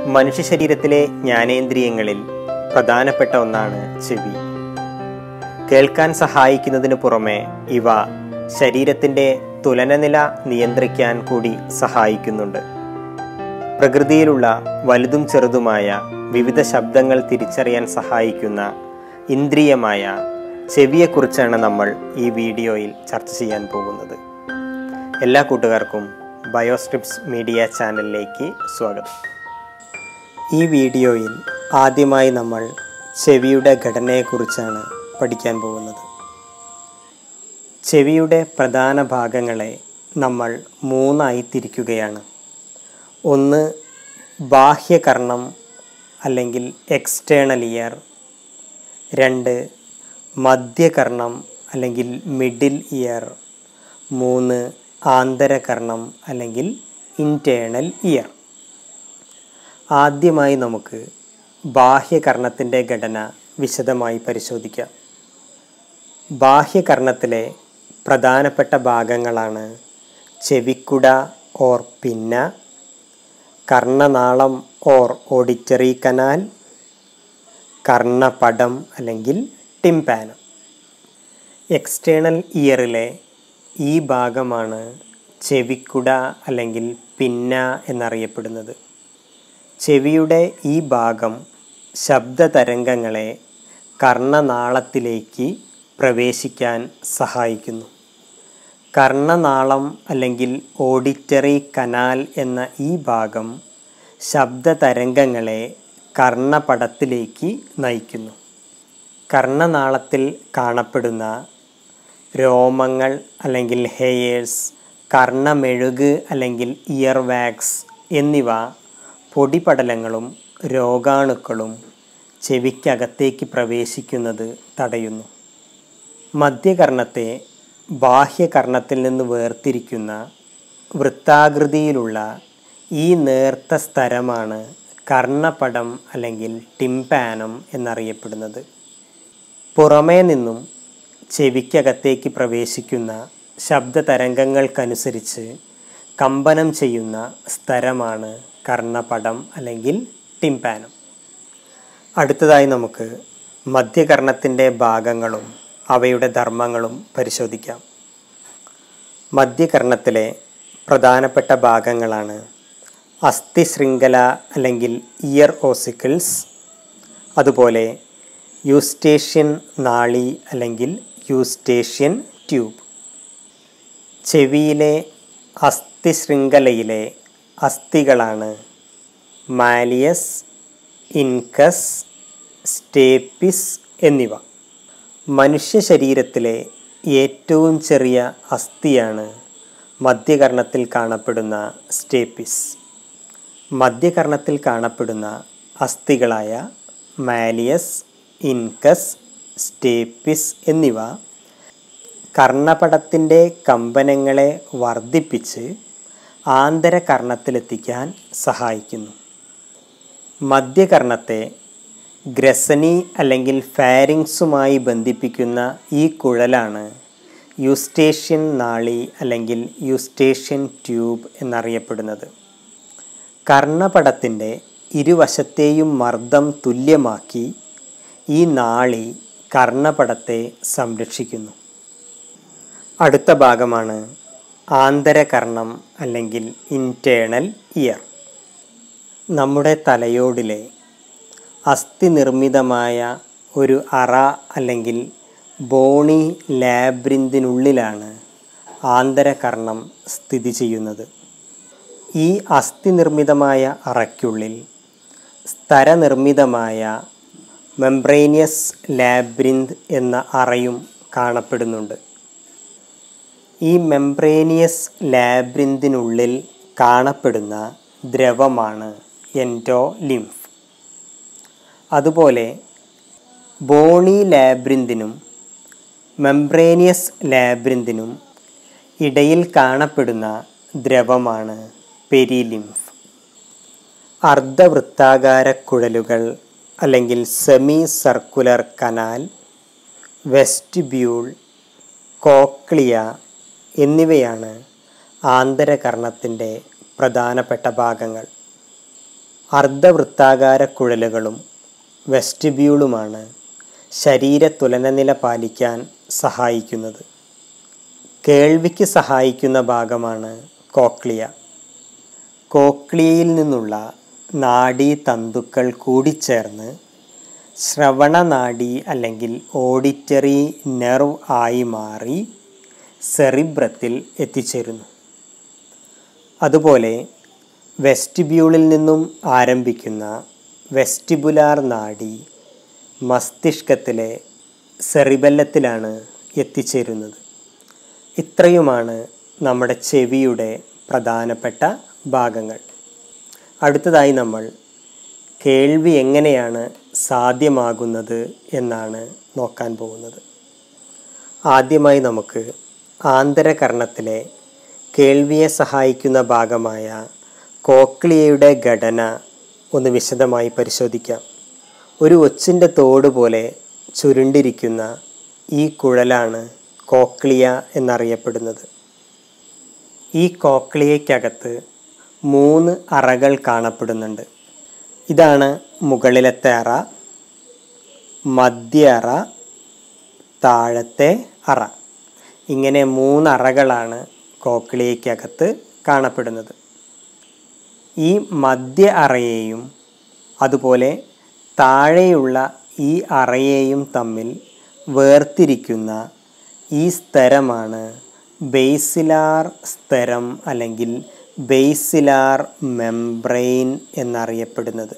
മനുഷ്യ ശരീരത്തിലെ ജ്ഞാനേന്ദ്രിയങ്ങളിൽ പ്രധാനപ്പെട്ട ഒന്നാണ് ചെവി. കേൾക്കാൻ സഹായിക്കുന്നതിന് പുറമെ ഇവ ശരീരത്തിൻ്റെ തുലനനില നിയന്ത്രിക്കാൻ കൂടി സഹായിക്കുന്നുണ്ട്. പ്രകൃതിയിലുള്ള വലുതും ചെറുതുമായ വിവിധ ശബ്ദങ്ങൾ തിരിച്ചറിയാൻ സഹായിക്കുന്ന ഇന്ദ്രിയമായ ചെവിയെക്കുറിച്ചാണ് നമ്മൾ ഈ വീഡിയോയിൽ ചർച്ച ചെയ്യാൻ പോകുന്നത്. എല്ലാ കൂട്ടുകാർക്കും ബയോസ്ട്രിപ്സ് മീഡിയ ചാനലിലേക്ക് സ്വാഗതം. ഈ വീഡിയോയിൽ ആദ്യമായി നമ്മൾ ചെവിയുടെ ഘടനയെക്കുറിച്ചാണ് പഠിക്കാൻ പോകുന്നത്. ചെവിയുടെ പ്രധാന ഭാഗങ്ങളെ നമ്മൾ മൂന്നായി തിരിക്കുകയാണ്. ഒന്ന് ബാഹ്യകർണം അല്ലെങ്കിൽ എക്സ്റ്റേണൽ ഇയർ. രണ്ട് മധ്യകർണം അല്ലെങ്കിൽ മിഡിൽ ഇയർ. മൂന്ന് ആന്തരകർണം അല്ലെങ്കിൽ ഇൻറ്റേർണൽ ഇയർ. ആദ്യമായി നമുക്ക് ബാഹ്യകർണത്തിൻ്റെ ഘടന വിശദമായി പരിശോധിക്കാം. ബാഹ്യകർണത്തിലെ പ്രധാനപ്പെട്ട ഭാഗങ്ങളാണ് ചെവിക്കുട ഓർ പിന്ന, കർണനാളം ഓർ ഓഡിറ്ററി കനാൽ, കർണപടം അല്ലെങ്കിൽ ടിംപാനം. എക്സ്റ്റേണൽ ഇയറിലെ ഈ ഭാഗമാണ് ചെവിക്കുട അല്ലെങ്കിൽ പിന്ന എന്നറിയപ്പെടുന്നത്. ചെവിയുടെ ഈ ഭാഗം ശബ്ദതരംഗങ്ങളെ കർണനാളത്തിലേക്ക് പ്രവേശിക്കാൻ സഹായിക്കുന്നു. കർണനാളം അല്ലെങ്കിൽ ഓഡിറ്ററി കനാൽ എന്ന ഈ ഭാഗം ശബ്ദതരംഗങ്ങളെ കർണപടത്തിലേക്ക് നയിക്കുന്നു. കർണനാളത്തിൽ കാണപ്പെടുന്ന രോമങ്ങൾ അല്ലെങ്കിൽ ഹെയേഴ്സ്, കർണമെഴുക് അല്ലെങ്കിൽ ഇയർ വാക്സ് എന്നിവ പൊടിപടലങ്ങളും രോഗാണുക്കളും ചെവിക്കകത്തേക്ക് പ്രവേശിക്കുന്നത് തടയുന്നു. മധ്യകർണത്തെ ബാഹ്യകർണത്തിൽ നിന്ന് വേർതിരിക്കുന്ന വൃത്താകൃതിയിലുള്ള ഈ നേർത്ത സ്തരമാണ് കർണപടം അല്ലെങ്കിൽ ടിംപാനം എന്നറിയപ്പെടുന്നത്. പുറമേ നിന്നും ചെവിക്കകത്തേക്ക് പ്രവേശിക്കുന്ന ശബ്ദതരംഗങ്ങൾക്കനുസരിച്ച് കമ്പനം ചെയ്യുന്ന സ്തരമാണ് കർണപടം അല്ലെങ്കിൽ ടിംപാനം. അടുത്തതായി നമുക്ക് മധ്യകർണത്തിൻ്റെ ഭാഗങ്ങളും അവയുടെ ധർമ്മങ്ങളും പരിശോധിക്കാം. മധ്യകർണത്തിലെ പ്രധാനപ്പെട്ട ഭാഗങ്ങളാണ് അസ്ഥിശൃംഖല അല്ലെങ്കിൽ ഇയർ ഓസിക്കിൾസ്, അതുപോലെ യൂസ്റ്റേഷ്യൻ നാളി അല്ലെങ്കിൽ യൂസ്റ്റേഷ്യൻ ട്യൂബ്. ചെവിയിലെ അസ്ഥിശൃംഖലയിലെ അസ്ഥികളാണ് മാലിയസ്, ഇൻകസ്, സ്റ്റേപ്പിസ് എന്നിവ. മനുഷ്യ ശരീരത്തിലെ ഏറ്റവും ചെറിയ അസ്ഥിയാണ് മധ്യകർണത്തിൽ കാണപ്പെടുന്ന സ്റ്റേപ്പിസ്. മധ്യകർണത്തിൽ കാണപ്പെടുന്ന അസ്ഥികളായ മാലിയസ്, ഇൻകസ്, സ്റ്റേപ്പിസ് എന്നിവ കർണപടത്തിൻ്റെ കമ്പനങ്ങളെ വർദ്ധിപ്പിച്ച് ആന്തരകർണത്തിലെത്തിക്കാൻ സഹായിക്കുന്നു. മധ്യകർണത്തെ ഗ്രസനി അല്ലെങ്കിൽ ഫാരിങ്സുമായി ബന്ധിപ്പിക്കുന്ന ഈ കുഴലാണ് യൂസ്റ്റേഷ്യൻ നാളി അല്ലെങ്കിൽ യൂസ്റ്റേഷ്യൻ ട്യൂബ് എന്നറിയപ്പെടുന്നത്. കർണപടത്തിൻ്റെ ഇരുവശത്തെയും മർദ്ദം തുല്യമാക്കി ഈ നാളി കർണപടത്തെ സംരക്ഷിക്കുന്നു. അടുത്ത ഭാഗമാണ് ആന്തരകർണം അല്ലെങ്കിൽ ഇൻറ്റേർണൽ ഇയർ. നമ്മുടെ തലയോടിലെ അസ്ഥി നിർമ്മിതമായ ഒരു അറ അല്ലെങ്കിൽ ബോണി ലാബ്രിന്തിനുള്ളിലാണ് ആന്തരകർണം സ്ഥിതി ചെയ്യുന്നത്. ഈ അസ്ഥി നിർമ്മിതമായ അറയ്ക്കുള്ളിൽ സ്തരനിർമ്മിതമായ മെംബ്രേനിയസ് ലാബ്രിന്ത് എന്ന അറയും കാണപ്പെടുന്നുണ്ട്. ഈ മെംബ്രേനിയസ് ലാബ്രിന്തിനുള്ളിൽ കാണപ്പെടുന്ന ദ്രവമാണ് എൻഡോലിംഫ്. അതുപോലെ ബോണി ലാബ്രിന്തിനും മെംബ്രേനിയസ് ലാബ്രിന്തിനും ഇടയിൽ കാണപ്പെടുന്ന ദ്രവമാണ് പെരിലിംഫ്. അർദ്ധവൃത്താകാര കുഴലുകൾ അല്ലെങ്കിൽ semi circular canal, vestibule, cochlea എന്നിവയാണ് ആന്തരകർണത്തിൻ്റെ പ്രധാനപ്പെട്ട ഭാഗങ്ങൾ. അർദ്ധവൃത്താകാര കുഴലുകളും വെസ്റ്റിബ്യൂളുമാണ് ശരീര തുലനനില പാലിക്കാൻ സഹായിക്കുന്നത്. കേൾവിക്ക് സഹായിക്കുന്ന ഭാഗമാണ് കോക്ലിയ. കോക്ലിയയിൽ നിന്നുള്ള നാഡീതന്തുക്കൾ കൂടിച്ചേർന്ന് ശ്രവണനാഡി അല്ലെങ്കിൽ ഓഡിറ്ററി നെർവ് ആയി മാറി സെറിബ്രത്തിൽ എത്തിച്ചേരുന്നു. അതുപോലെ വെസ്റ്റിബ്യൂളിൽ നിന്നും ആരംഭിക്കുന്ന വെസ്റ്റിബുലാർ നാഡി മസ്തിഷ്കത്തിലെ സെറിബെല്ലത്തിലാണ് എത്തിച്ചേരുന്നത്. ഇത്രയുമാണ് നമ്മുടെ ചെവിയുടെ പ്രധാനപ്പെട്ട ഭാഗങ്ങൾ. അടുത്തതായി നമ്മൾ കേൾവി എങ്ങനെയാണ് സാധ്യമാകുന്നത് എന്നാണ് നോക്കാൻ പോകുന്നത്. ആദ്യമായി നമുക്ക് ആന്തരകർണത്തിലെ കേൾവിയെ സഹായിക്കുന്ന ഭാഗമായ കോക്ലിയയുടെ ഘടന ഒന്ന് വിശദമായി പരിശോധിക്കാം. ഒരു ഒച്ചിൻ്റെ തോട് പോലെ ചുരുണ്ടിരിക്കുന്ന ഈ കുഴലാണ് കോക്ലിയ എന്നറിയപ്പെടുന്നത്. ഈ കോക്ലിയയ്ക്കകത്ത് 3 അറകൾ കാണപ്പെടുന്നുണ്ട്. ഇതാണ് മുകളിലത്തെ അറ, മധ്യ അറ, താഴത്തെ അറ. ഇങ്ങനെ 3 അറകളാണ് കോക്ലിയയ്ക്കകത്ത് കാണപ്പെടുന്നത്. ഈ മധ്യ അറയെയും അതുപോലെ താഴെയുള്ള ഈ അറയെയും തമ്മിൽ വേർതിരിക്കുന്ന ഈ സ്തരമാണ് ബേസിലാർ സ്തരം അല്ലെങ്കിൽ ബേസിലാർ മെംബ്രെയിൻ എന്നറിയപ്പെടുന്നത്.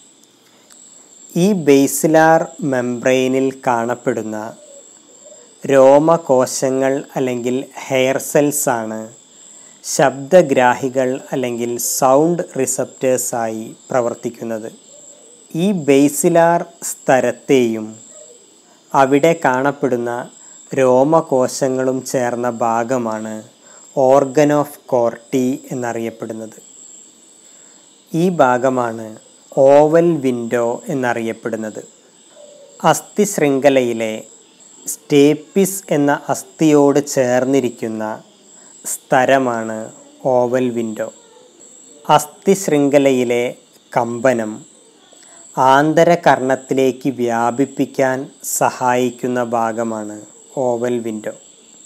ഈ ബേസിലാർ മെംബ്രെയിനിൽ കാണപ്പെടുന്ന രോമകോശങ്ങൾ അല്ലെങ്കിൽ ഹെയർ സെൽസ് ആണ് ശബ്ദഗ്രാഹികൾ അല്ലെങ്കിൽ സൗണ്ട് റിസപ്റ്റേഴ്സായി പ്രവർത്തിക്കുന്നത്. ഈ ബേസിലാർ സ്തരത്തെയും അവിടെ കാണപ്പെടുന്ന രോമകോശങ്ങളും ചേർന്ന ഭാഗമാണ് ഓർഗൻ ഓഫ് കോർട്ടി എന്നറിയപ്പെടുന്നത്. ഈ ഭാഗമാണ് ഓവൽ വിൻഡോ എന്നറിയപ്പെടുന്നത്. അസ്ഥി ശൃംഖലയിലെ സ്റ്റേപ്പിസ് എന്ന അസ്ഥിയോട് ചേർന്നിരിക്കുന്ന സ്തരമാണ് ഓവൽ വിൻഡോ. അസ്ഥി ശൃംഖലയിലെ കമ്പനം ആന്തരകർണത്തിലേക്ക് വ്യാപിപ്പിക്കാൻ സഹായിക്കുന്ന ഭാഗമാണ് ഓവൽ വിൻഡോ.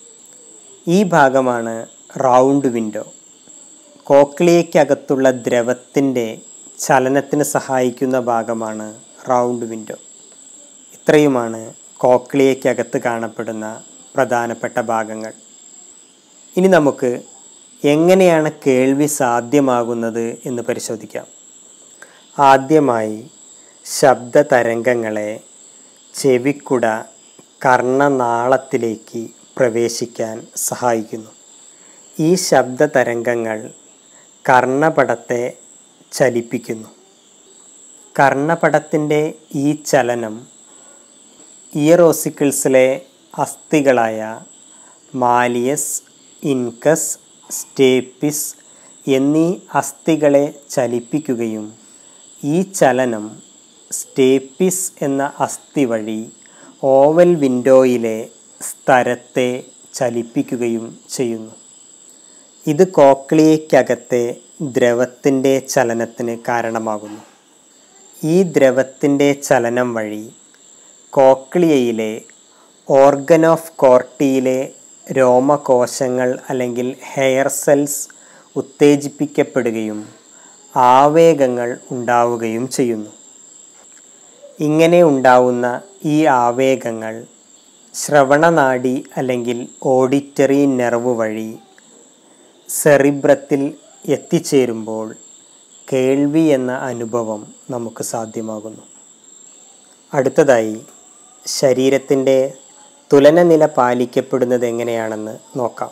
ഈ ഭാഗമാണ് റൗണ്ട് വിൻഡോ. കോക്ലിയയ്ക്കകത്തുള്ള ദ്രവത്തിൻ്റെ ചലനത്തിന് സഹായിക്കുന്ന ഭാഗമാണ് റൗണ്ട് വിൻഡോ. ഇത്രയുമാണ് കോക്ലിയയ്ക്കകത്ത് കാണപ്പെടുന്ന പ്രധാനപ്പെട്ട ഭാഗങ്ങൾ. ഇനി നമുക്ക് എങ്ങനെയാണ് കേൾവി സാധ്യമാകുന്നത് എന്ന് പരിശോധിക്കാം. ആദ്യമായി ശബ്ദ തരംഗങ്ങളെ ചെവിക്കുട കർണനാളത്തിലേക്ക് പ്രവേശിക്കാൻ സഹായിക്കുന്നു. ഈ ശബ്ദ തരംഗങ്ങൾ കർണപടത്തെ ചലിപ്പിക്കുന്നു. കർണപടത്തിൻ്റെ ഈ ചലനം ഇയർ ഓസിക്കിൾസിലെ അസ്ഥികളായ മാലിയസ്, ഇൻകസ്, സ്റ്റേപ്പിസ് എന്നീ അസ്ഥികളെ ചലിപ്പിക്കുകയും ഈ ചലനം സ്റ്റേപ്പിസ് എന്ന അസ്ഥി വഴി ഓവൽ വിൻഡോയിലെ സ്തരത്തെ ചലിപ്പിക്കുകയും ചെയ്യുന്നു. ഇത് കോക്ലിയയ്ക്കകത്തെ ദ്രവത്തിൻ്റെ ചലനത്തിന് കാരണമാകുന്നു. ഈ ദ്രവത്തിൻ്റെ ചലനം വഴി കോക്ലിയയിലെ ഓർഗൻ ഓഫ് കോർട്ടിയിലെ രോമകോശങ്ങൾ അല്ലെങ്കിൽ ഹെയർ സെൽസ് ഉത്തേജിപ്പിക്കപ്പെടുകയും ആവേഗങ്ങൾ ഉണ്ടാവുകയും ചെയ്യുന്നു. ഇങ്ങനെ ഉണ്ടാവുന്ന ഈ ആവേഗങ്ങൾ ശ്രവണനാഡി അല്ലെങ്കിൽ ഓഡിറ്ററി നെർവ് വഴി സെറിബ്രത്തിൽ എത്തിച്ചേരുമ്പോൾ കേൾവി എന്ന അനുഭവം നമുക്ക് സാധ്യമാകുന്നു. അടുത്തതായി ശരീരത്തിൻ്റെ തുലനനില പാലിക്കപ്പെടുന്നത് എങ്ങനെയാണെന്ന് നോക്കാം.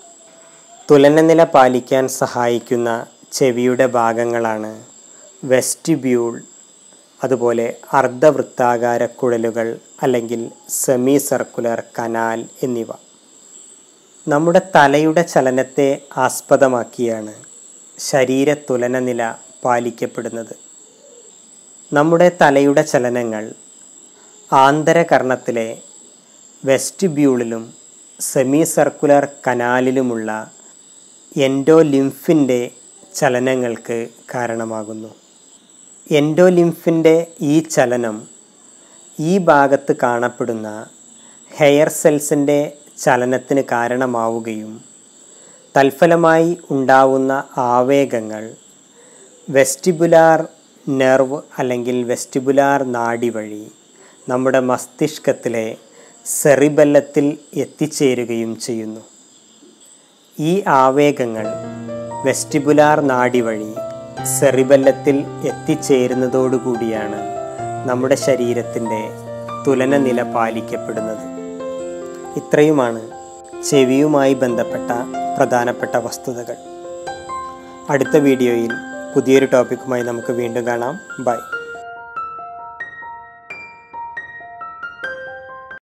തുലനനില പാലിക്കാൻ സഹായിക്കുന്ന ചെവിയുടെ ഭാഗങ്ങളാണ് വെസ്റ്റിബ്യൂൾ, അതുപോലെ അർദ്ധവൃത്താകാര കുഴലുകൾ അല്ലെങ്കിൽ സെമി സർക്കുലർ കനാൽ എന്നിവ. നമ്മുടെ തലയുടെ ചലനത്തെ ആസ്പദമാക്കിയാണ് ശരീര തുലനനില പാലിക്കപ്പെടുന്നത്. നമ്മുടെ തലയുടെ ചലനങ്ങൾ ആന്തരകർണത്തിലെ വെസ്റ്റിബ്യൂളിലും സെമി സർക്കുലർ കനാലിലുമുള്ള എൻഡോലിംഫിൻ്റെ ചലനങ്ങൾക്ക് കാരണമാകുന്നു. എൻഡോലിംഫിൻ്റെ ഈ ചലനം ഈ ഭാഗത്ത് കാണപ്പെടുന്ന ഹെയർ സെൽസിൻ്റെ ചലനത്തിന് കാരണമാവുകയും തൽഫലമായി ഉണ്ടാവുന്ന ആവേഗങ്ങൾ വെസ്റ്റിബുലാർ നെർവ് അല്ലെങ്കിൽ വെസ്റ്റിബുലാർ നാഡി വഴി നമ്മുടെ മസ്തിഷ്കത്തിലെ സെറിബെല്ലത്തിൽ എത്തിച്ചേരുകയും ചെയ്യുന്നു. ഈ ആവേഗങ്ങൾ വെസ്റ്റിബുലാർ നാഡി വഴി സെറിബെല്ലത്തിൽ എത്തിച്ചേരുന്നതോടുകൂടിയാണ് നമ്മുടെ ശരീരത്തിൻ്റെ തുലനനില പാലിക്കപ്പെടുന്നത്. ഇത്രയുമാണ് ചെവിയുമായി ബന്ധപ്പെട്ട പ്രധാനപ്പെട്ട വസ്തുതകൾ. അടുത്ത വീഡിയോയിൽ പുതിയൊരു ടോപ്പിക്കുമായി നമുക്ക് വീണ്ടും കാണാം. ബൈ.